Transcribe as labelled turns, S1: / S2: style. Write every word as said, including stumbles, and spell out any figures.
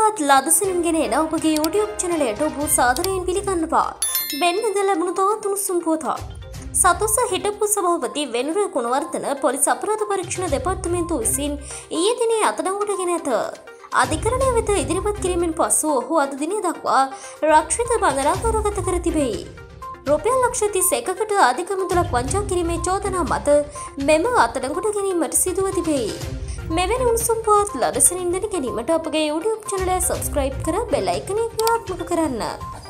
S1: පුවත් ලදසිනින් ගෙන එන ඔබගේ YouTube channelයට ඔබ සාදරයෙන් පිළිගන්නවා. වෙන්නද ලැබුණු තවත් උණුසුම් පුවතක්. සතොස්ස හිටපු සභාපති වෙනුර ගුණවර්ධන පොලිස් අපරාධ පරීක්ෂණ දෙපාර්තමේන්තුව විසින් ඊයේ දිනේ අත්අඩංගුවට ගෙන ඇත. අධිකරණය වෙත ඉදිරිපත් කිරීමෙන් පසු ඔහු අද දිනය දක්වා රක්ෂිත බන්ධනාගාරගත කර තිබේ. රුපියල් ලක්ෂ තිස් එකකට අධික මුදලක් වංචා කිරීමේ චෝදනා මත මෙම අත්අඩංගුවට ගැනීමට සිදුව තිබේ. මෙවැනි උණුසුම් පුවත් ලදසනින් දැන ගැනීමට අපගේ YouTube channel එක subscribe කර බෙල් අයිකනය ක්‍රියාත්මක කරන්න.